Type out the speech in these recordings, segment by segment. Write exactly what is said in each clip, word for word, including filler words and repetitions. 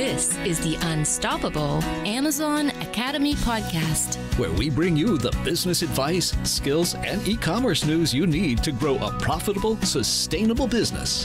This is the Unstoppable Amazon Academy podcast, where we bring you the business advice, skills, and e-commerce news you need to grow a profitable, sustainable business.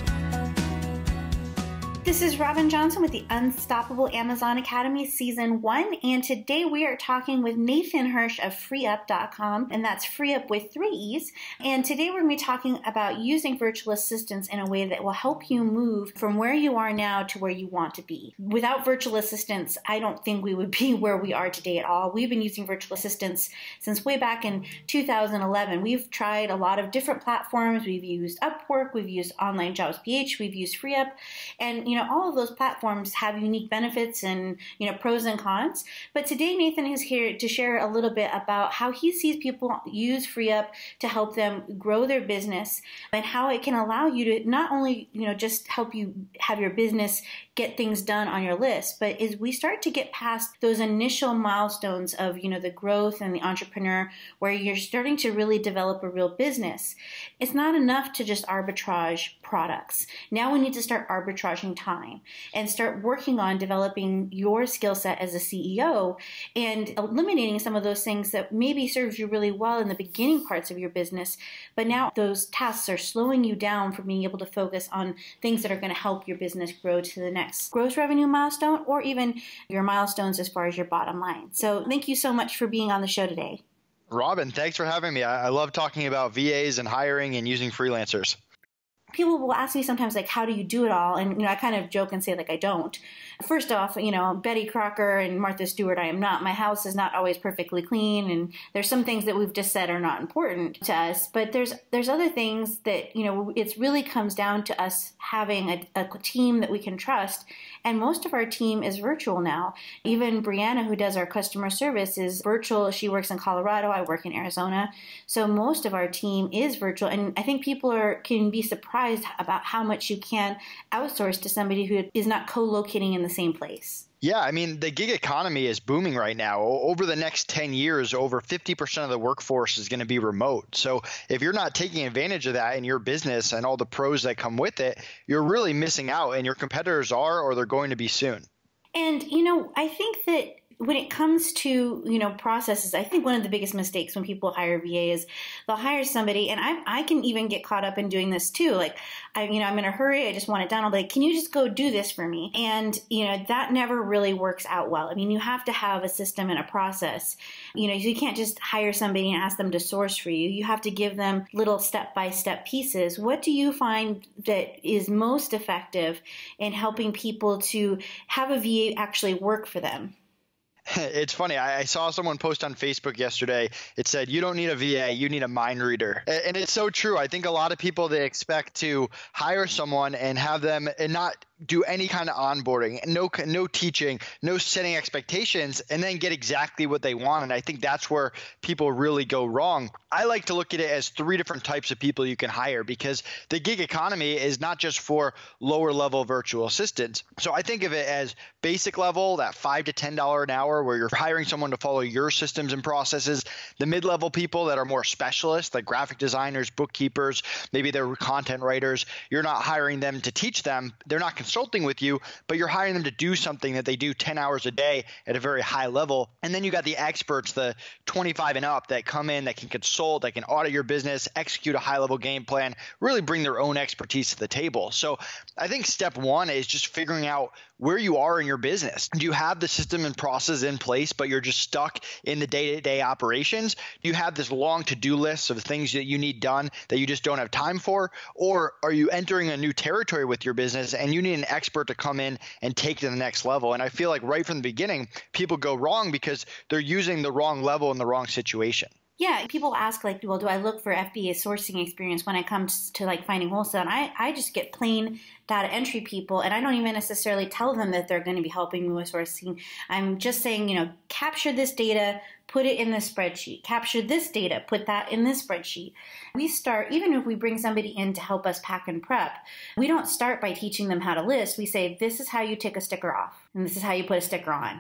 This is Robin Johnson with the Unstoppable Amazon Academy Season one, and today we are talking with Nathan Hirsch of free up dot com, and that's FreeUp with three E's. And today we're going to be talking about using virtual assistants in a way that will help you move from where you are now to where you want to be. Without virtual assistants, I don't think we would be where we are today at all. We've been using virtual assistants since way back in two thousand eleven. We've tried a lot of different platforms. We've used Upwork, we've used Online Jobs P H, we've used FreeUp, and you know, all of those platforms have unique benefits and, you know, pros and cons. But today Nathan is here to share a little bit about how he sees people use FreeUp to help them grow their business and how it can allow you to not only, you know, just help you have your business get things done on your list, but as we start to get past those initial milestones of, you know, the growth and the entrepreneur, where you're starting to really develop a real business, it's not enough to just arbitrage products. Now we need to start arbitraging time and start working on developing your skill set as a C E O and eliminating some of those things that maybe serves you really well in the beginning parts of your business, but now those tasks are slowing you down from being able to focus on things that are going to help your business grow to the next gross revenue milestone or even your milestones as far as your bottom line. So thank you so much for being on the show today. Robin, thanks for having me. I, I love talking about V As and hiring and using freelancers. People will ask me sometimes, like, how do you do it all? And, you know, I kind of joke and say, like, I don't. First off, you know, Betty Crocker and Martha Stewart, I am not. My house is not always perfectly clean. And there's some things that we've just said are not important to us. But there's there's other things that, you know, it really comes down to us having a, a team that we can trust. And most of our team is virtual now. Even Brianna, who does our customer service, is virtual. She works in Colorado. I work in Arizona. So most of our team is virtual. And I think people are can be surprised about how much you can outsource to somebody who is not co-locating in the same place. Yeah, I mean, the gig economy is booming right now. Over the next ten years, over fifty percent of the workforce is going to be remote. So if you're not taking advantage of that in your business and all the pros that come with it, you're really missing out, and your competitors are, or they're going to be soon. And, you know, I think that when it comes to, you know, processes, I think one of the biggest mistakes when people hire V A is they'll hire somebody, and I I can even get caught up in doing this too. Like, I, you know, I'm in a hurry. I just want it done. I'll be like, can you just go do this for me? And, you know, that never really works out well. I mean, you have to have a system and a process. You know, you can't just hire somebody and ask them to source for you. You have to give them little step-by-step pieces. What do you find that is most effective in helping people to have a V A actually work for them? It's funny. I saw someone post on Facebook yesterday. It said, you don't need a V A, you need a mind reader. And it's so true. I think a lot of people, they expect to hire someone and have them and not do any kind of onboarding, no no teaching, no setting expectations, and then get exactly what they want. And I think that's where people really go wrong. I like to look at it as three different types of people you can hire, because the gig economy is not just for lower level virtual assistants. So I think of it as basic level, that five to ten dollars an hour, where you're hiring someone to follow your systems and processes. The mid-level people that are more specialists, like graphic designers, bookkeepers, maybe they're content writers. You're not hiring them to teach them. They're not consulting with you, but you're hiring them to do something that they do ten hours a day at a very high level. And then you got the experts, the twenty-five and up, that come in, that can consult, that can audit your business, execute a high level game plan, really bring their own expertise to the table. So I think step one is just figuring out where you are in your business. Do you have the system and process in place, but you're just stuck in the day-to-day operations? Do you have this long to-do list of things that you need done that you just don't have time for? Or are you entering a new territory with your business and you need an expert to come in and take to the next level? And I feel like right from the beginning, people go wrong because they're using the wrong level in the wrong situation. Yeah, people ask, like, well, do I look for F B A sourcing experience when it comes to, like, finding wholesale? And I, I just get plain data entry people, and I don't even necessarily tell them that they're going to be helping me with sourcing. I'm just saying, you know, capture this data, put it in this spreadsheet. Capture this data, put that in this spreadsheet. We start, even if we bring somebody in to help us pack and prep, we don't start by teaching them how to list. We say, this is how you take a sticker off, and this is how you put a sticker on.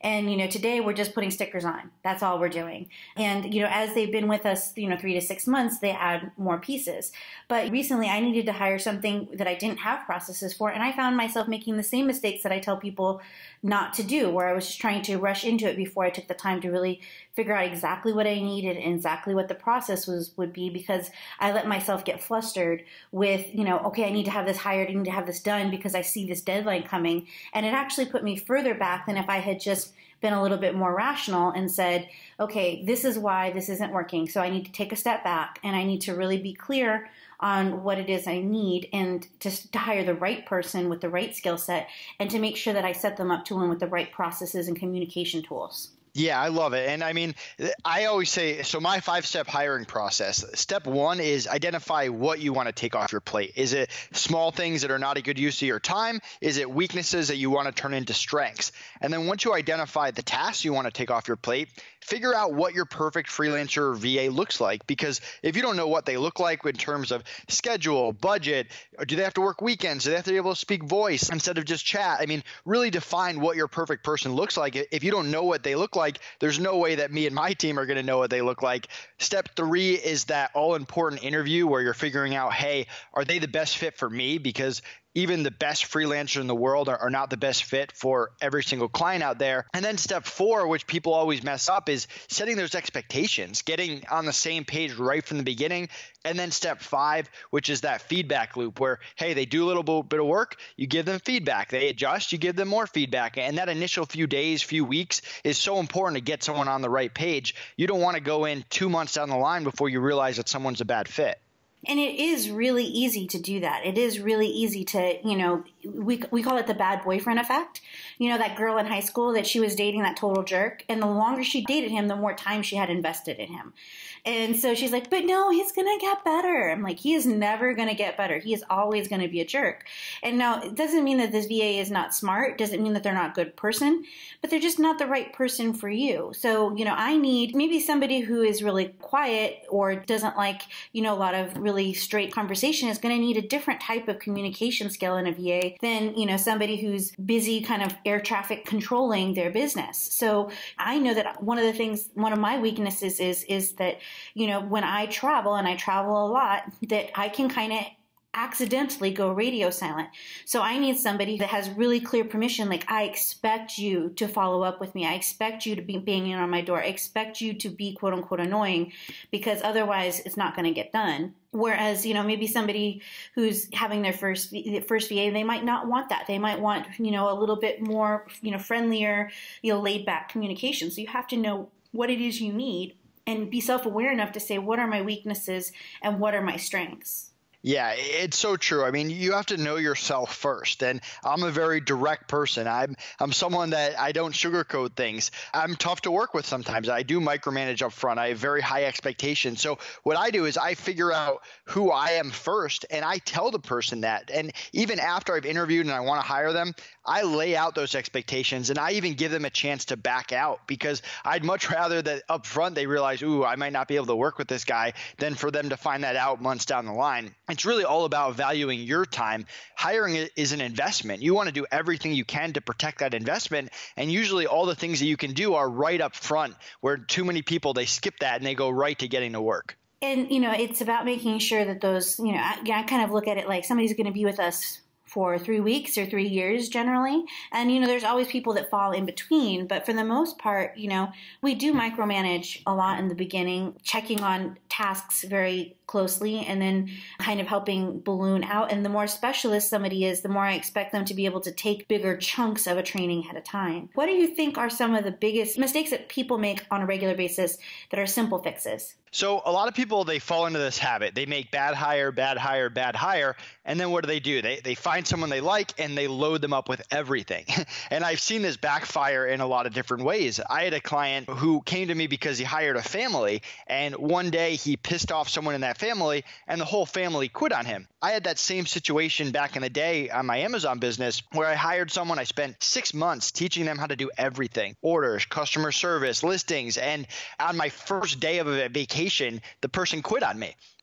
And, you know, today we're just putting stickers on. That's all we're doing. And, you know, as they've been with us, you know, three to six months, they add more pieces. But recently I needed to hire something that I didn't have processes for. And I found myself making the same mistakes that I tell people not to do, where I was just trying to rush into it before I took the time to really figure out exactly what I needed and exactly what the process was would be, because I let myself get flustered with, you know, okay, I need to have this hired, I need to have this done because I see this deadline coming. And it actually put me further back than if I had just been a little bit more rational and said, okay, this is why this isn't working. So I need to take a step back and I need to really be clear on what it is I need, and to, to hire the right person with the right skill set, and to make sure that I set them up to win with the right processes and communication tools. Yeah, I love it. And I mean, I always say, so my five-step hiring process, step one is identify what you want to take off your plate. Is it small things that are not a good use of your time? Is it weaknesses that you want to turn into strengths? And then once you identify the tasks you want to take off your plate, figure out what your perfect freelancer or V A looks like. Because if you don't know what they look like in terms of schedule, budget, or do they have to work weekends? Do they have to be able to speak voice instead of just chat? I mean, really define what your perfect person looks like. If you don't know what they look like, Like, there's no way that me and my team are going to know what they look like. Step three is that all-important interview where you're figuring out, hey, are they the best fit for me? Because even the best freelancers in the world are, are not the best fit for every single client out there. And then step four, which people always mess up, is setting those expectations, getting on the same page right from the beginning. And then step five, which is that feedback loop where, hey, they do a little bit of work, you give them feedback. They adjust, you give them more feedback. And that initial few days, few weeks is so important to get someone on the right page. You don't want to go in two months down the line before you realize that someone's a bad fit. And it is really easy to do that. It is really easy to, you know, we we call it the bad boyfriend effect. You know, that girl in high school that she was dating, that total jerk. And the longer she dated him, the more time she had invested in him. And so she's like, but no, he's going to get better. I'm like, he is never going to get better. He is always going to be a jerk. And now it doesn't mean that this V A is not smart. It doesn't mean that they're not a good person, but they're just not the right person for you. So, you know, I need maybe somebody who is really quiet or doesn't like, you know, a lot of really straight conversation is going to need a different type of communication skill in a V A than, you know, somebody who's busy kind of air traffic controlling their business. So I know that one of the things, one of my weaknesses is, is that, you know, when I travel, and I travel a lot, that I can kind of accidentally go radio silent. So I need somebody that has really clear permission. Like, I expect you to follow up with me. I expect you to be banging on my door. I expect you to be quote unquote annoying, because otherwise it's not going to get done. Whereas, you know, maybe somebody who's having their first first V A, they might not want that. They might want, you know, a little bit more, you know, friendlier, you know, laid back communication. So you have to know what it is you need and be self-aware enough to say, what are my weaknesses and what are my strengths? Yeah, it's so true. I mean, you have to know yourself first. And I'm a very direct person. I'm I'm someone that I don't sugarcoat things. I'm tough to work with sometimes. I do micromanage up front. I have very high expectations. So what I do is I figure out who I am first, and I tell the person that. And even after I've interviewed and I want to hire them, I lay out those expectations, and I even give them a chance to back out, because I'd much rather that up front they realize, ooh, I might not be able to work with this guy, than for them to find that out months down the line. It's really all about valuing your time. Hiring is an investment. You want to do everything you can to protect that investment. And usually all the things that you can do are right up front, where too many people, they skip that and they go right to getting to work. And, you know, it's about making sure that those, you know, I, I kind of look at it like somebody's going to be with us for three weeks or three years generally. And, you know, there's always people that fall in between. But for the most part, you know, we do micromanage a lot in the beginning, checking on tasks very closely and then kind of helping balloon out. And the more specialist somebody is, the more I expect them to be able to take bigger chunks of a training at a time. What do you think are some of the biggest mistakes that people make on a regular basis that are simple fixes? So a lot of people, they fall into this habit. They make bad hire, bad hire, bad hire. And then what do they do? They they find someone they like and they load them up with everything. And I've seen this backfire in a lot of different ways. I had a client who came to me because he hired a family, and one day he pissed off someone in that family and the whole family quit on him. I had that same situation back in the day on my Amazon business where I hired someone. I spent six months teaching them how to do everything: orders, customer service, listings. And on my first day of a vacation, the person quit on me.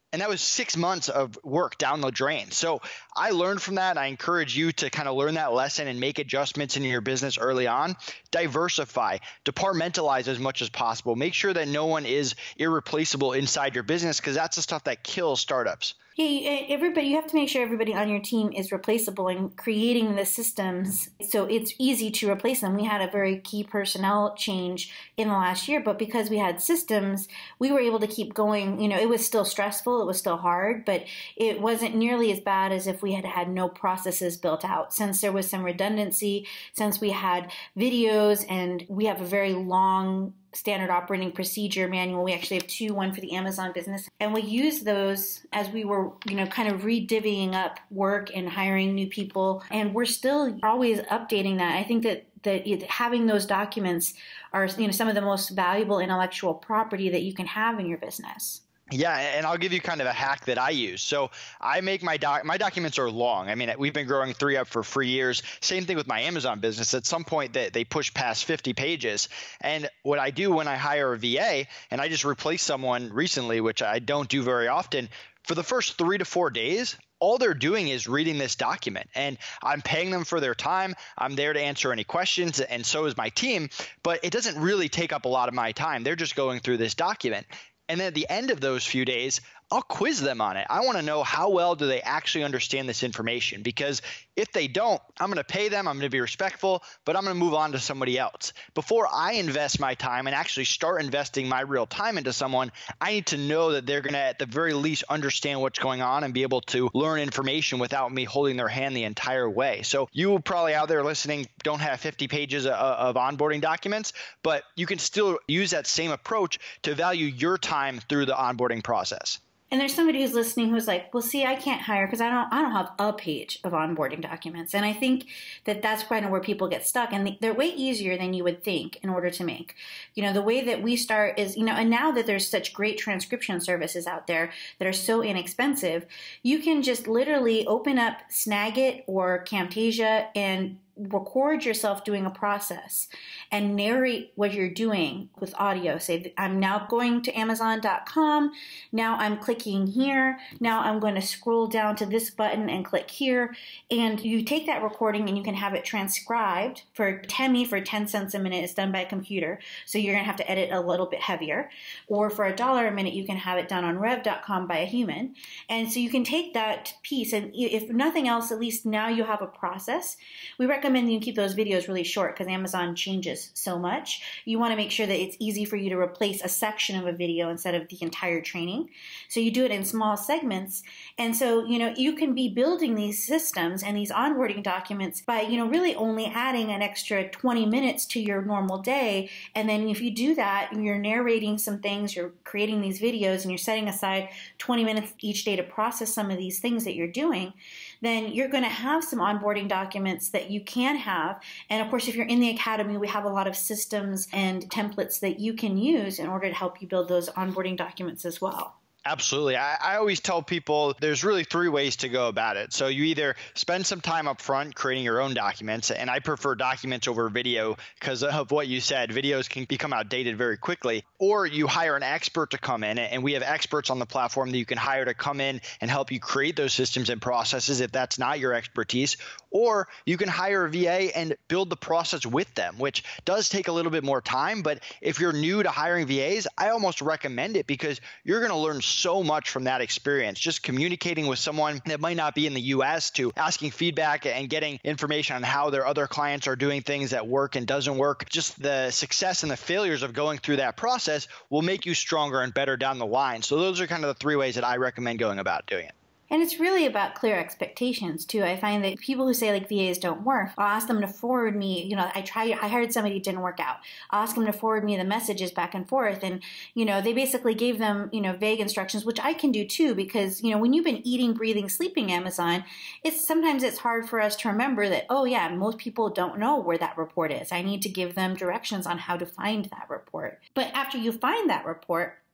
And that was six months of work down the drain. So I learned from that. And I encourage you to kind of learn that lesson and make adjustments in your business early on. Diversify, departmentalize as much as possible. Make sure that no one is irreplaceable inside your business, because that's the stuff that kills startups. Yeah, everybody, you have to make sure everybody on your team is replaceable, and creating the systems so it's easy to replace them. We had a very key personnel change in the last year, but because we had systems, we were able to keep going. You know, it was still stressful, it was still hard, but it wasn't nearly as bad as if we had had no processes built out. Since there was some redundancy, since we had videos, and we have a very long standard operating procedure manual. We actually have two, one for the Amazon business. And we use those as we were, you know, kind of re-divvying up work and hiring new people. And we're still always updating that. I think that that having those documents are, you know, some of the most valuable intellectual property that you can have in your business. Yeah, and I'll give you kind of a hack that I use. So I make my doc my documents are long. I mean, we've been growing three up for three years. Same thing with my Amazon business. At some point, they, they push past fifty pages. And what I do when I hire a V A, and I just replaced someone recently, which I don't do very often, for the first three to four days, all they're doing is reading this document, and I'm paying them for their time. I'm there to answer any questions, and so is my team, but it doesn't really take up a lot of my time. They're just going through this document. And then at the end of those few days, I'll quiz them on it. I want to know how well do they actually understand this information, because if they don't, I'm going to pay them, I'm going to be respectful, but I'm going to move on to somebody else. Before I invest my time and actually start investing my real time into someone, I need to know that they're going to at the very least understand what's going on and be able to learn information without me holding their hand the entire way. So you probably out there listening don't have fifty pages of, of onboarding documents, but you can still use that same approach to value your time through the onboarding process. And there's somebody who's listening who's like, well, see, I can't hire because I don't I don't have a page of onboarding documents. And I think that that's kind of where people get stuck. And they're way easier than you would think in order to make. You know, the way that we start is, you know, and now that there's such great transcription services out there that are so inexpensive, you can just literally open up Snagit or Camtasia and record yourself doing a process and narrate what you're doing with audio. Say, I'm now going to amazon dot com. Now I'm clicking here. Now I'm going to scroll down to this button and click here. And you take that recording and you can have it transcribed for ten for ten cents a minute. It's done by a computer. So you're going to have to edit a little bit heavier. Or for a dollar a minute, you can have it done on rev dot com by a human. And so you can take that piece, and if nothing else, at least now you have a process. We recommend you keep those videos really short because Amazon changes so much. You want to make sure that it's easy for you to replace a section of a video instead of the entire training. So you do it in small segments. And so, you know, you can be building these systems and these onboarding documents by, you know, really only adding an extra twenty minutes to your normal day. And then if you do that, you're narrating some things, you're creating these videos, and you're setting aside twenty minutes each day to process some of these things that you're doing, then you're going to have some onboarding documents that you can have. And of course, if you're in the academy, we have a lot of systems and templates that you can use in order to help you build those onboarding documents as well. Absolutely. I, I always tell people there's really three ways to go about it. So you either spend some time up front creating your own documents, and I prefer documents over video because of what you said. Videos can become outdated very quickly. Or you hire an expert to come in, and we have experts on the platform that you can hire to come in and help you create those systems and processes if that's not your expertise. Or you can hire a V A and build the process with them, which does take a little bit more time. But if you're new to hiring V As, I almost recommend it because you're going to learn so much from that experience. Just communicating with someone that might not be in the U S to asking feedback and getting information on how their other clients are doing things that work and doesn't work. Just the success and the failures of going through that process will make you stronger and better down the line. So those are kind of the three ways that I recommend going about doing it. And it's really about clear expectations too. I find that people who say like V As don't work, I'll ask them to forward me, you know, I try, I hired somebody who didn't work out. I'll ask them to forward me the messages back and forth. And, you know, they basically gave them, you know, vague instructions, which I can do too, because, you know, when you've been eating, breathing, sleeping Amazon, it's sometimes it's hard for us to remember that, oh yeah, most people don't know where that report is. I need to give them directions on how to find that report. But after you find that report,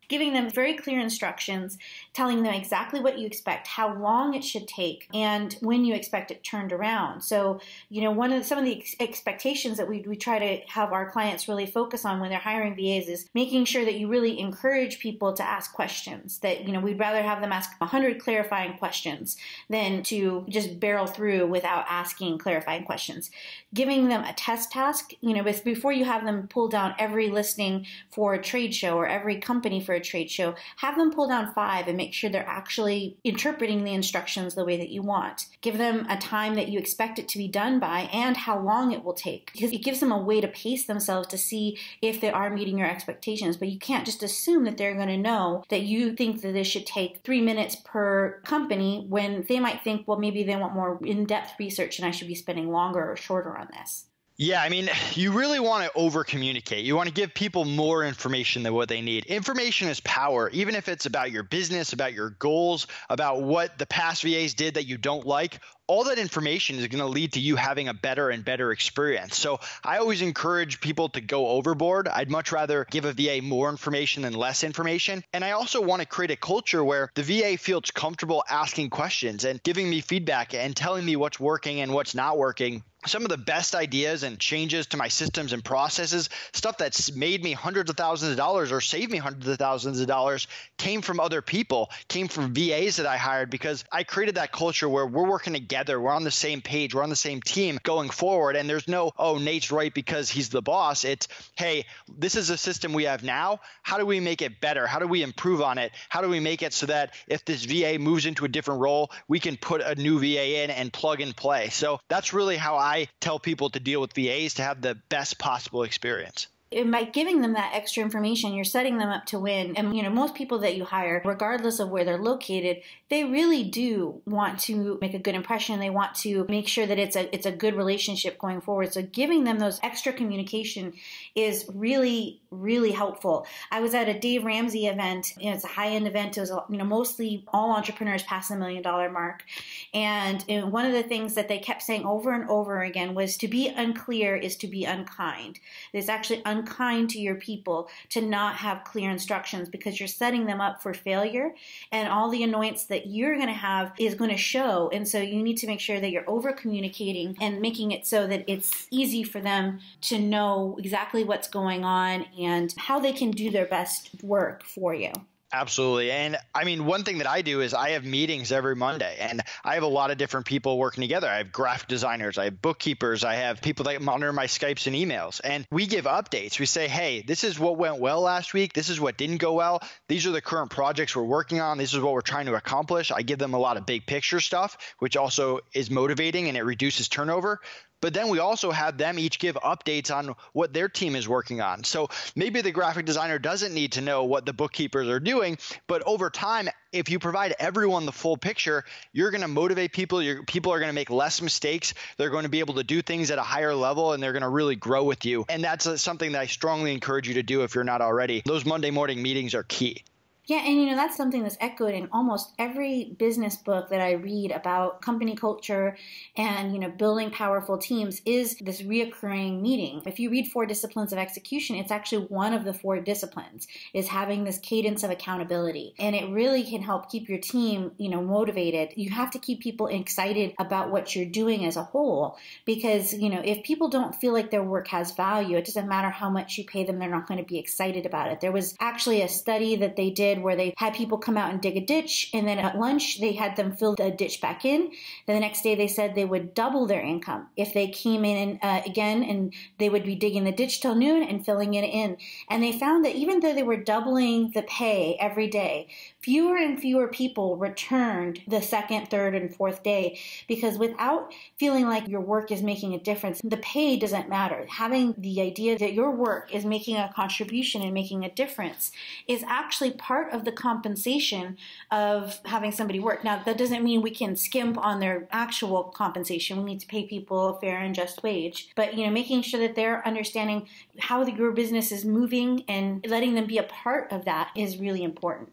giving them very clear instructions, telling them exactly what you expect, how long it should take, and when you expect it turned around. So, you know, one of the, some of the ex- expectations that we, we try to have our clients really focus on when they're hiring V As is making sure that you really encourage people to ask questions, that, you know, we'd rather have them ask one hundred clarifying questions than to just barrel through without asking clarifying questions. Giving them a test task, you know, before you have them pull down every listing for a trade show or every company for a trade show, have them pull down five and make sure they're actually interpreting the instructions the way that you want. Give them a time that you expect it to be done by and how long it will take, because it gives them a way to pace themselves to see if they are meeting your expectations. But you can't just assume that they're going to know that you think that this should take three minutes per company when they might think, well, maybe they want more in-depth research and I should be spending longer or shorter on this. Yeah, I mean, you really want to over communicate. You want to give people more information than what they need. Information is power, even if it's about your business, about your goals, about what the past V As did that you don't like. All that information is going to lead to you having a better and better experience. So I always encourage people to go overboard. I'd much rather give a V A more information than less information. And I also want to create a culture where the V A feels comfortable asking questions and giving me feedback and telling me what's working and what's not working. Some of the best ideas and changes to my systems and processes, stuff that's made me hundreds of thousands of dollars or saved me hundreds of thousands of dollars, came from other people, came from V As that I hired, because I created that culture where we're working together, we're on the same page, we're on the same team going forward. And there's no, oh, Nate's right because he's the boss. It's, hey, this is a system we have now. How do we make it better? How do we improve on it? How do we make it so that if this V A moves into a different role, we can put a new V A in and plug and play? So that's really how I I tell people to deal with V As to have the best possible experience. And by giving them that extra information, you're setting them up to win. And, you know, most people that you hire, regardless of where they're located, they really do want to make a good impression. They want to make sure that it's a it's a good relationship going forward. So giving them those extra communication is really, really helpful. I was at a Dave Ramsey event. You know, it's a high-end event. It was, you know, mostly all entrepreneurs past the million dollar mark. And, and one of the things that they kept saying over and over again was to be unclear is to be unkind. It's actually unkind to your people to not have clear instructions, because you're setting them up for failure, and all the annoyance that you're going to have is going to show. And so you need to make sure that you're over communicating and making it so that it's easy for them to know exactly what's going on and how they can do their best work for you. Absolutely. And I mean, one thing that I do is I have meetings every Monday, and I have a lot of different people working together. I have graphic designers, I have bookkeepers, I have people that monitor my Skypes and emails, and we give updates. We say, hey, this is what went well last week. This is what didn't go well. These are the current projects we're working on. This is what we're trying to accomplish. I give them a lot of big picture stuff, which also is motivating and it reduces turnover. But then we also have them each give updates on what their team is working on. So maybe the graphic designer doesn't need to know what the bookkeepers are doing, but over time, if you provide everyone the full picture, you're going to motivate people. Your people are going to make less mistakes. They're going to be able to do things at a higher level, and they're going to really grow with you. And that's uh, something that I strongly encourage you to do if you're not already. Those Monday morning meetings are key. Yeah, and you know, that's something that's echoed in almost every business book that I read about company culture and, you know, building powerful teams is this reoccurring meeting. If you read Four Disciplines of Execution, it's actually one of the four disciplines, is having this cadence of accountability. And it really can help keep your team, you know, motivated. You have to keep people excited about what you're doing as a whole, because, you know, if people don't feel like their work has value, it doesn't matter how much you pay them, they're not going to be excited about it. There was actually a study that they did where they had people come out and dig a ditch, and then at lunch they had them fill the ditch back in. Then the next day they said they would double their income if they came in uh, again, and they would be digging the ditch till noon and filling it in. And they found that even though they were doubling the pay every day, fewer and fewer people returned the second, third, and fourth day, because without feeling like your work is making a difference, the pay doesn't matter. Having the idea that your work is making a contribution and making a difference is actually part of the compensation of having somebody work. Now, that doesn't mean we can skimp on their actual compensation. We need to pay people a fair and just wage. But, you know, making sure that they're understanding how the, your business is moving and letting them be a part of that is really important.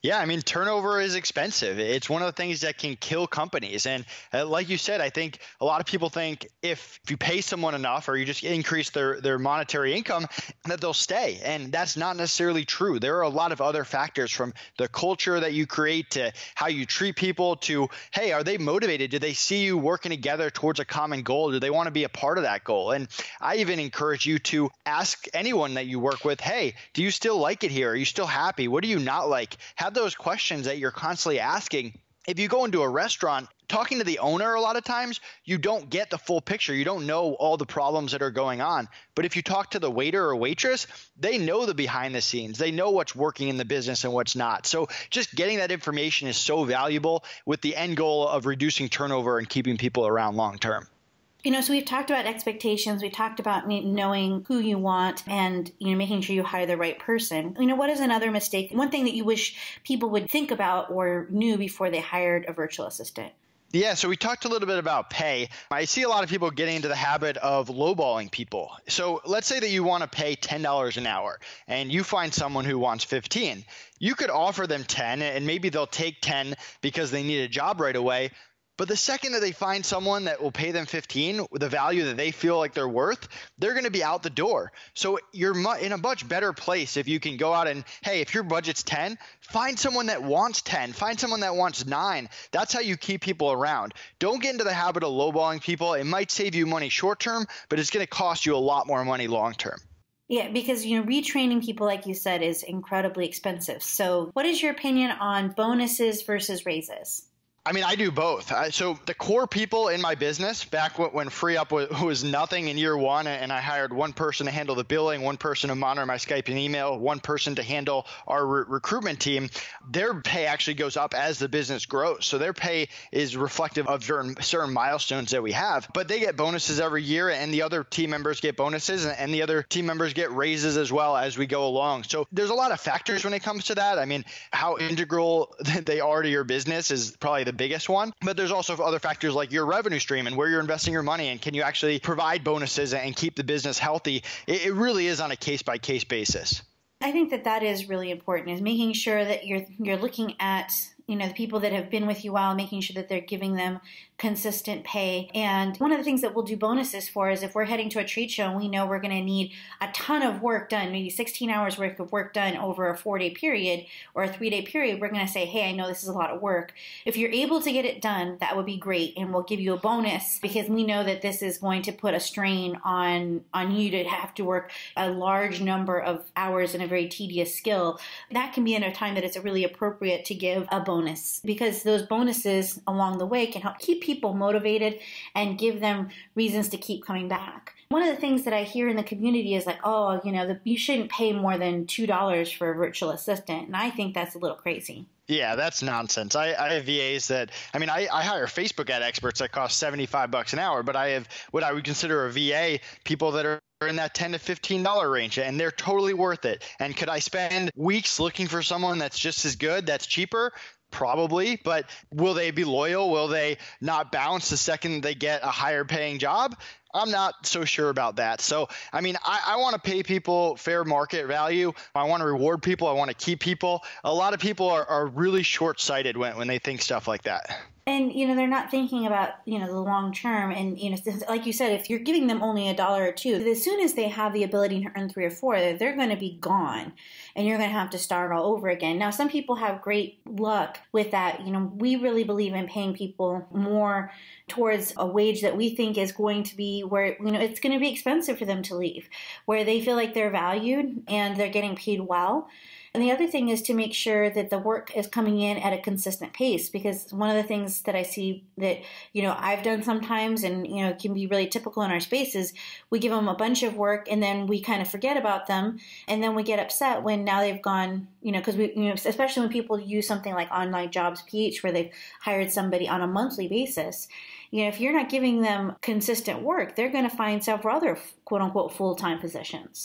Yeah, I mean, turnover is expensive. It's one of the things that can kill companies. And uh, like you said, I think a lot of people think if you pay someone enough or you just increase their, their monetary income, that they'll stay. And that's not necessarily true. There are a lot of other factors, from the culture that you create to how you treat people to, hey, are they motivated? Do they see you working together towards a common goal? Do they want to be a part of that goal? And I even encourage you to ask anyone that you work with, hey, do you still like it here? Are you still happy? What do you not like? Have those questions that you're constantly asking. If you go into a restaurant, talking to the owner, a lot of times you don't get the full picture. You don't know all the problems that are going on. But if you talk to the waiter or waitress, they know the behind the scenes. They know what's working in the business and what's not. So just getting that information is so valuable, with the end goal of reducing turnover and keeping people around long term. You know, so we've talked about expectations. We talked about knowing who you want and, you know, making sure you hire the right person. You know, what is another mistake? One thing that you wish people would think about or knew before they hired a virtual assistant? Yeah, so we talked a little bit about pay. I see a lot of people getting into the habit of lowballing people. So let's say that you want to pay ten dollars an hour and you find someone who wants fifteen. You could offer them ten and maybe they'll take ten because they need a job right away. But the second that they find someone that will pay them fifteen with the value that they feel like they're worth, they're going to be out the door. So you're mu- in a much better place if you can go out and, hey, if your budget's ten, find someone that wants ten, find someone that wants nine. That's how you keep people around. Don't get into the habit of lowballing people. It might save you money short term, but it's going to cost you a lot more money long term. Yeah, because, you know, retraining people, like you said, is incredibly expensive. So what is your opinion on bonuses versus raises? I mean, I do both. I, so the core people in my business, back when, when FreeUp was, was nothing in year one, and I hired one person to handle the billing, one person to monitor my Skype and email, one person to handle our re- recruitment team, their pay actually goes up as the business grows. So their pay is reflective of certain, certain milestones that we have. But they get bonuses every year, and the other team members get bonuses, and, and the other team members get raises as well as we go along. So there's a lot of factors when it comes to that. I mean, how integral they are to your business is probably the biggest one, but there's also other factors like your revenue stream and where you're investing your money, and can you actually provide bonuses and keep the business healthy. It, it really is on a case by case basis. I think that that is really important, is making sure that you're you're looking at, you know, the people that have been with you a while, making sure that they're giving them consistent pay. And one of the things that we'll do bonuses for is if we're heading to a trade show and we know we're going to need a ton of work done, maybe sixteen hours worth of work done over a four-day period or a three-day period, we're going to say, hey, I know this is a lot of work. If you're able to get it done, that would be great, and we'll give you a bonus because we know that this is going to put a strain on, on you to have to work a large number of hours in a very tedious skill. That can be in a time that it's really appropriate to give a bonus, because those bonuses along the way can help keep people motivated and give them reasons to keep coming back. One of the things that I hear in the community is like, oh, you know, the, you shouldn't pay more than two dollars for a virtual assistant. And I think that's a little crazy. Yeah, that's nonsense. I, I have V As that, I mean, I, I hire Facebook ad experts that cost seventy-five bucks an hour, but I have what I would consider a V A, people that are in that ten to fifteen dollars range, and they're totally worth it. And could I spend weeks looking for someone that's just as good, that's cheaper? Probably, but will they be loyal? Will they not bounce the second they get a higher paying job? I'm not so sure about that. So, I mean, I, I want to pay people fair market value. I want to reward people. I want to keep people. A lot of people are, are really short-sighted when, when they think stuff like that. And, you know, they're not thinking about, you know, the long term. And, you know, like you said, if you're giving them only a dollar or two, as soon as they have the ability to earn three or four, they're going to be gone and you're going to have to start all over again. Now, some people have great luck with that. You know, we really believe in paying people more towards a wage that we think is going to be where, you know, it's going to be expensive for them to leave, where they feel like they're valued and they're getting paid well. And the other thing is to make sure that the work is coming in at a consistent pace, because one of the things that I see that, you know, I've done sometimes and, you know, can be really typical in our space is we give them a bunch of work and then we kind of forget about them. And then we get upset when now they've gone, you know, because we, you know, especially when people use something like Online Jobs P H where they've hired somebody on a monthly basis. You know, if you're not giving them consistent work, they're going to find several other quote unquote full-time positions.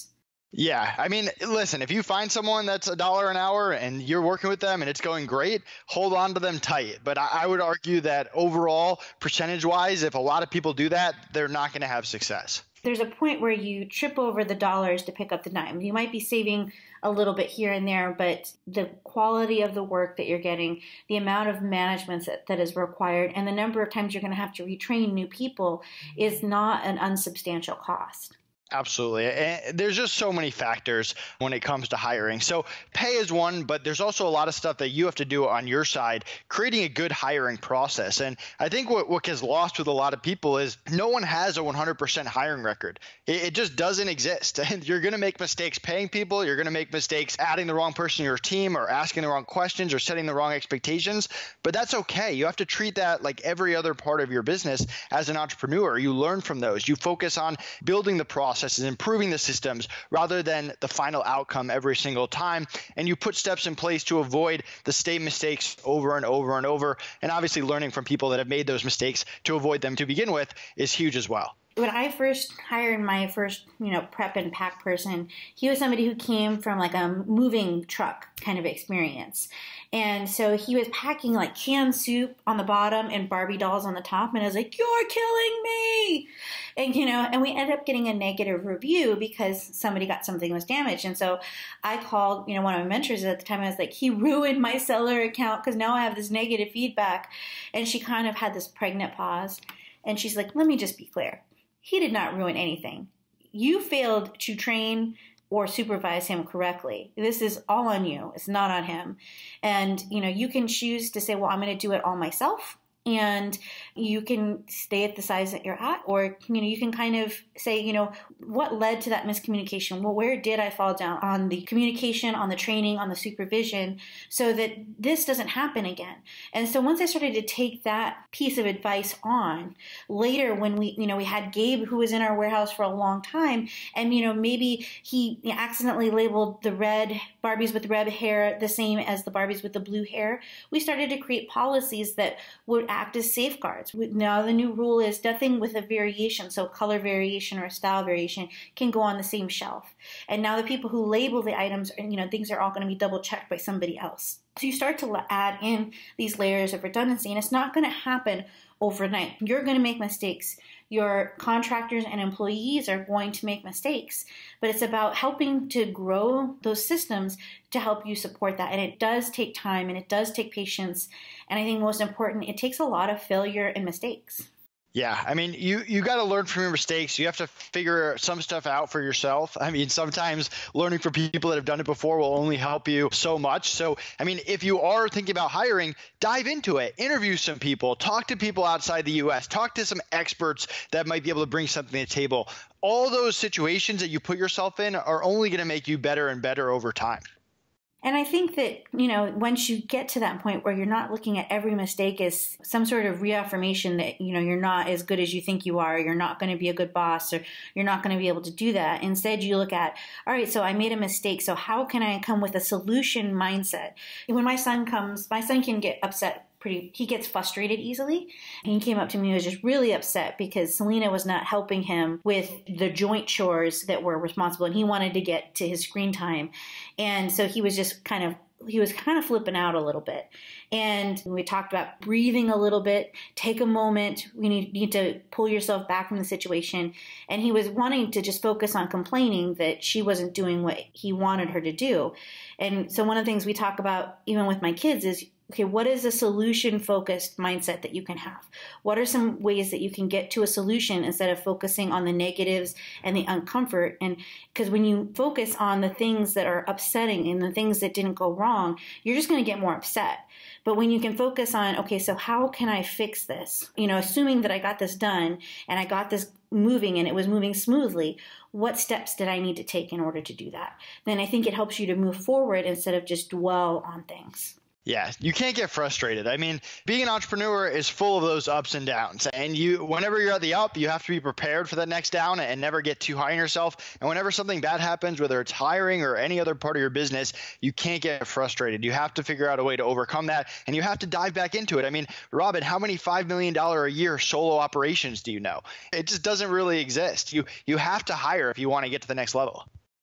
Yeah. I mean, listen, if you find someone that's a dollar an hour and you're working with them and it's going great, hold on to them tight. But I, I would argue that overall, percentage wise, if a lot of people do that, they're not going to have success. There's a point where you trip over the dollars to pick up the dime. You might be saving a little bit here and there, but the quality of the work that you're getting, the amount of management that, that is required, and the number of times you're going to have to retrain new people is not an unsubstantial cost. Absolutely. And there's just so many factors when it comes to hiring. So pay is one, but there's also a lot of stuff that you have to do on your side, creating a good hiring process. And I think what, what gets lost with a lot of people is no one has a one hundred percent hiring record. It, it just doesn't exist. And you're going to make mistakes paying people. You're going to make mistakes adding the wrong person to your team or asking the wrong questions or setting the wrong expectations. But that's okay. You have to treat that like every other part of your business as an entrepreneur. You learn from those. You focus on building the process is improving the systems rather than the final outcome every single time. And you put steps in place to avoid the same mistakes over and over and over. And obviously learning from people that have made those mistakes to avoid them to begin with is huge as well. When I first hired my first, you know, prep and pack person, he was somebody who came from like a moving truck kind of experience. And so he was packing like canned soup on the bottom and Barbie dolls on the top. And I was like, you're killing me. And, you know, and we ended up getting a negative review because somebody got something was damaged. And so I called, you know, one of my mentors at the time. I was like, he ruined my seller account because now I have this negative feedback. And she kind of had this pregnant pause. And she's like, let me just be clear. He did not ruin anything. You failed to train or supervise him correctly. This is all on you. It's not on him. And, you know, you can choose to say, well, I'm going to do it all myself. And you can stay at the size that you're at, or, you know, you can kind of say, you know, what led to that miscommunication? Well, where did I fall down on the communication, on the training, on the supervision, so that this doesn't happen again? And so once I started to take that piece of advice on, later when we, you know, we had Gabe who was in our warehouse for a long time, and, you know, maybe he accidentally labeled the red Barbies with red hair the same as the Barbies with the blue hair. We started to create policies that would act as safeguards. Now the new rule is nothing with a variation, so color variation or style variation can go on the same shelf. And now the people who label the items, you know, things are all going to be double checked by somebody else. So you start to add in these layers of redundancy, and it's not going to happen overnight. You're going to make mistakes. Your contractors and employees are going to make mistakes, but it's about helping to grow those systems to help you support that. And it does take time and it does take patience. And I think most important, it takes a lot of failure and mistakes. Yeah, I mean, you, you got to learn from your mistakes. You have to figure some stuff out for yourself. I mean, sometimes learning from people that have done it before will only help you so much. So, I mean, if you are thinking about hiring, dive into it. Interview some people. Talk to people outside the U S. Talk to some experts that might be able to bring something to the table. All those situations that you put yourself in are only going to make you better and better over time. And I think that, you know, once you get to that point where you're not looking at every mistake as some sort of reaffirmation that, you know, you're not as good as you think you are, you're not going to be a good boss, or you're not going to be able to do that. Instead, you look at, all right, so I made a mistake. So how can I come with a solution mindset? When my son comes, my son can get upset pretty, he gets frustrated easily. And he came up to me and was just really upset because Selena was not helping him with the joint chores that were responsible. And he wanted to get to his screen time. And so he was just kind of, he was kind of flipping out a little bit. And we talked about breathing a little bit, take a moment. We need, need to pull yourself back from the situation. And he was wanting to just focus on complaining that she wasn't doing what he wanted her to do. And so one of the things we talk about, even with my kids, is okay, what is a solution-focused mindset that you can have? What are some ways that you can get to a solution instead of focusing on the negatives and the uncomfort? And because when you focus on the things that are upsetting and the things that didn't go wrong, you're just going to get more upset. But when you can focus on, okay, so how can I fix this? You know, assuming that I got this done and I got this moving and it was moving smoothly, what steps did I need to take in order to do that? Then I think it helps you to move forward instead of just dwell on things. Yeah, you can't get frustrated. I mean, being an entrepreneur is full of those ups and downs. And you, whenever you're at the up, you have to be prepared for that next down and never get too high on yourself. And whenever something bad happens, whether it's hiring or any other part of your business, you can't get frustrated. You have to figure out a way to overcome that, and you have to dive back into it. I mean, Robin, how many five million dollars a year solo operations do you know? It just doesn't really exist. You you have to hire if you want to get to the next level.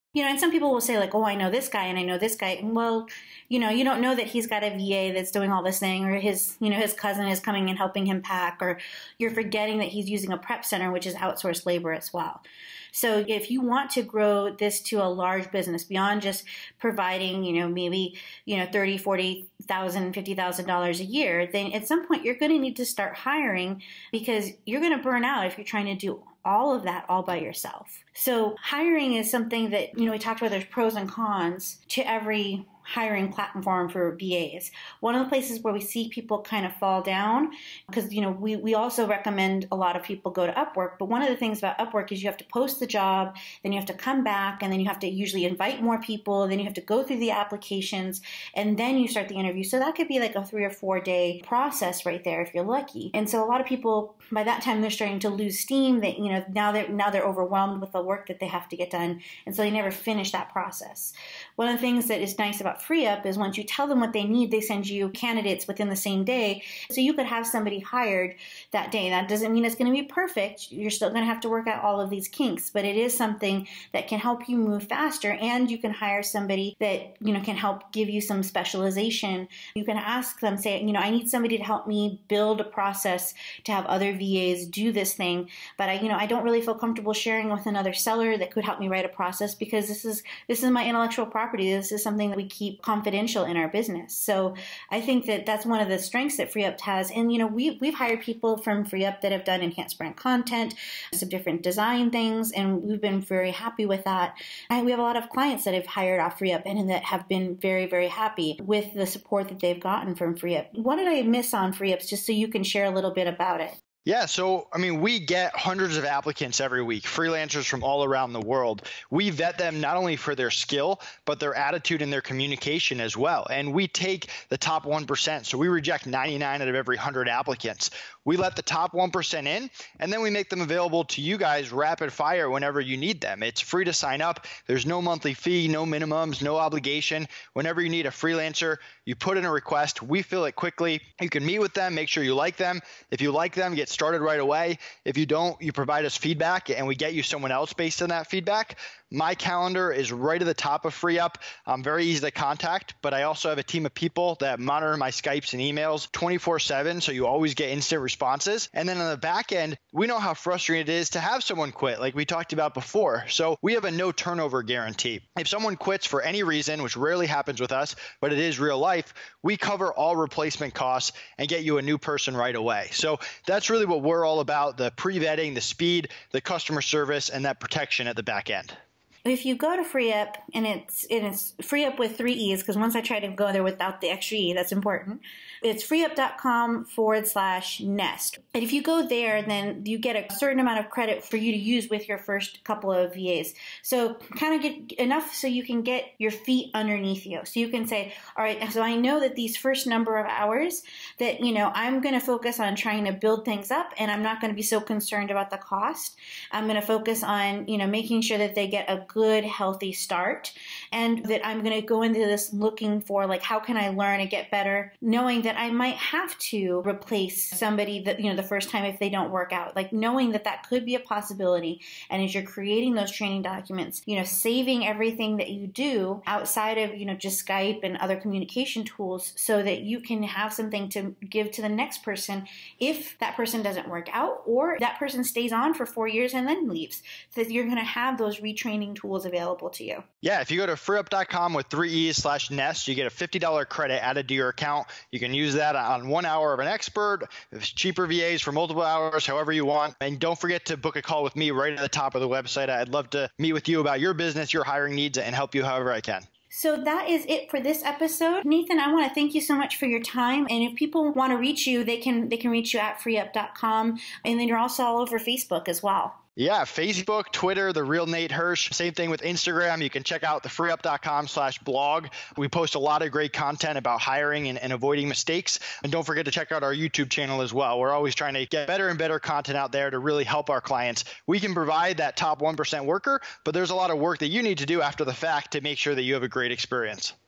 You know, and some people will say like, oh, I know this guy and I know this guy. Well, you know, you don't know that he's got a V A that's doing all this thing, or his, you know, his cousin is coming and helping him pack, or you're forgetting that he's using a prep center, which is outsourced labor as well. So if you want to grow this to a large business beyond just providing, you know, maybe, you know, thirty, forty thousand, fifty thousand dollars a year, then at some point you're going to need to start hiring, because you're going to burn out if you're trying to do all of that all by yourself. So hiring is something that, you know, we talked about, there's pros and cons to every hiring platform for V As. One of the places where we see people kind of fall down, because, you know, we, we also recommend a lot of people go to Upwork, but one of the things about Upwork is you have to post the job, then you have to come back, and then you have to usually invite more people, then you have to go through the applications, and then you start the interview. So that could be like a three or four day process right there if you're lucky. And so a lot of people, by that time, they're starting to lose steam. That, you know, now they're now they're overwhelmed with the work that they have to get done, and so they never finish that process. One of the things that is nice about FreeUp is once you tell them what they need, they send you candidates within the same day. So you could have somebody hired that day. That doesn't mean it's going to be perfect. You're still going to have to work out all of these kinks, but it is something that can help you move faster, and you can hire somebody that, you know, can help give you some specialization. You can ask them, say, you know, I need somebody to help me build a process to have other V As do this thing, but I, you know, I don't really feel comfortable sharing with another seller that could help me write a process, because this is this is my intellectual property. This is something that we keep confidential in our business. So I think that that's one of the strengths that FreeUp has. And, you know, we, we've hired people from FreeUp that have done enhanced brand content, some different design things, and we've been very happy with that. And we have a lot of clients that have hired off FreeUp and that have been very, very happy with the support that they've gotten from FreeUp. What did I miss on FreeUp, just so you can share a little bit about it? Yeah, so, I mean, we get hundreds of applicants every week, freelancers from all around the world. We vet them not only for their skill, but their attitude and their communication as well. And we take the top one percent. So we reject ninety-nine out of every one hundred applicants. We let the top one percent in, and then we make them available to you guys rapid fire whenever you need them. It's free to sign up. There's no monthly fee, no minimums, no obligation. Whenever you need a freelancer, you put in a request. We fill it quickly. You can meet with them, make sure you like them. If you like them, get started right away. If you don't, you provide us feedback, and we get you someone else based on that feedback. My calendar is right at the top of FreeUp. I'm very easy to contact, but I also have a team of people that monitor my Skypes and emails twenty-four seven, so you always get instant responses. And then on the back end, we know how frustrating it is to have someone quit, like we talked about before. So we have a no turnover guarantee. If someone quits for any reason, which rarely happens with us, but it is real life, we cover all replacement costs and get you a new person right away. So that's really what we're all about: the pre-vetting, the speed, the customer service, and that protection at the back end. If you go to FreeUp, and it's and it's FreeUp with three E's, because once I try to go there without the extra E, that's important. It's freeup.com forward slash nest. And if you go there, then you get a certain amount of credit for you to use with your first couple of V As. So kind of get enough so you can get your feet underneath you. So you can say, all right, so I know that these first number of hours that, you know, I'm going to focus on trying to build things up, and I'm not going to be so concerned about the cost. I'm going to focus on, you know, making sure that they get a good, healthy start, and that I'm going to go into this looking for, like, how can I learn and get better, knowing that I might have to replace somebody that, you know, the first time if they don't work out, like knowing that that could be a possibility. And as you're creating those training documents, you know, saving everything that you do outside of, you know, just Skype and other communication tools, so that you can have something to give to the next person if that person doesn't work out, or that person stays on for four years and then leaves. So that you're going to have those retraining tools available to you. Yeah, if you go to freeup.com with three E's slash nest, you get a fifty dollars credit added to your account. You can use that on one hour of an expert, cheaper V As for multiple hours, however you want. And don't forget to book a call with me right at the top of the website. I'd love to meet with you about your business, your hiring needs, and help you however I can. So that is it for this episode. Nathan, I want to thank you so much for your time. And if people want to reach you, they can they can reach you at freeup dot com. And then you're also all over Facebook as well. Yeah, Facebook, Twitter, The Real Nate Hirsh. Same thing with Instagram. You can check out the freeup.com slash blog. We post a lot of great content about hiring and, and avoiding mistakes. And don't forget to check out our YouTube channel as well. We're always trying to get better and better content out there to really help our clients. We can provide that top one percent worker, but there's a lot of work that you need to do after the fact to make sure that you have a great experience.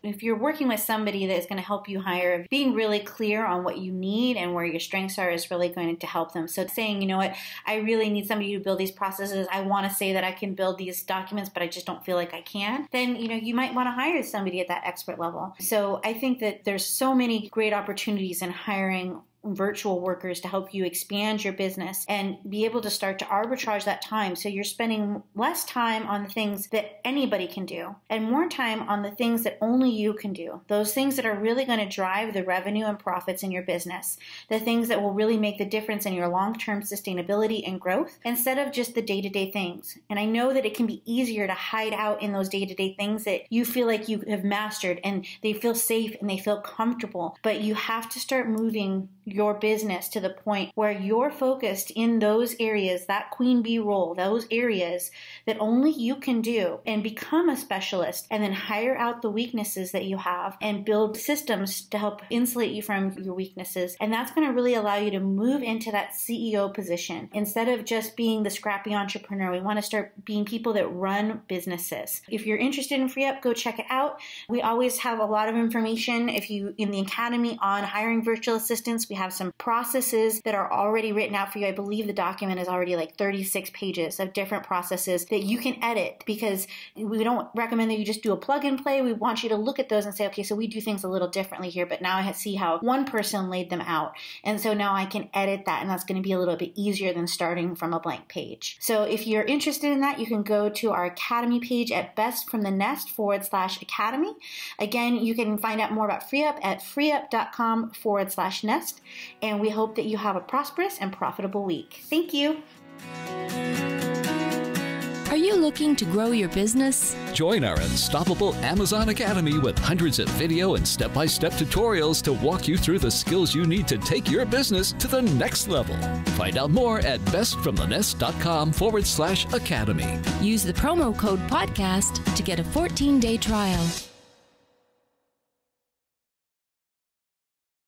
if you're working with somebody that is going to help you hire, being really clear on what you need and where your strengths are is really going to help them. So saying, you know what, I really need somebody to build these processes. I want to say that I can build these documents, but I just don't feel like I can. Then, you know, you might want to hire somebody at that expert level. So I think that there's so many great opportunities in hiring virtual workers to help you expand your business and be able to start to arbitrage that time. So you're spending less time on the things that anybody can do and more time on the things that only you can do. Those things that are really going to drive the revenue and profits in your business. The things that will really make the difference in your long-term sustainability and growth instead of just the day-to-day things. And I know that it can be easier to hide out in those day-to-day things that you feel like you have mastered and they feel safe and they feel comfortable. But you have to start moving your business to the point where you're focused in those areas, that queen bee role, those areas that only you can do, and become a specialist, and then hire out the weaknesses that you have and build systems to help insulate you from your weaknesses. And that's going to really allow you to move into that C E O position. Instead of just being the scrappy entrepreneur, we want to start being people that run businesses. If you're interested in FreeUp, go check it out. We always have a lot of information if you in the academy on hiring virtual assistants. We have some processes that are already written out for you. I believe the document is already like thirty-six pages of different processes that you can edit, because we don't recommend that you just do a plug and play. We want you to look at those and say, okay, so we do things a little differently here, but now I see how one person laid them out. And so now I can edit that, and that's going to be a little bit easier than starting from a blank page. So if you're interested in that, you can go to our academy page at bestfromthenest forward slash academy. Again, you can find out more about FreeUp at freeup.com forward slash nest. And we hope that you have a prosperous and profitable week. Thank you. Are you looking to grow your business? Join our Unstoppable Amazon Academy with hundreds of video and step-by-step tutorials to walk you through the skills you need to take your business to the next level. Find out more at bestfromthenest.com forward slash academy. Use the promo code podcast to get a fourteen day trial.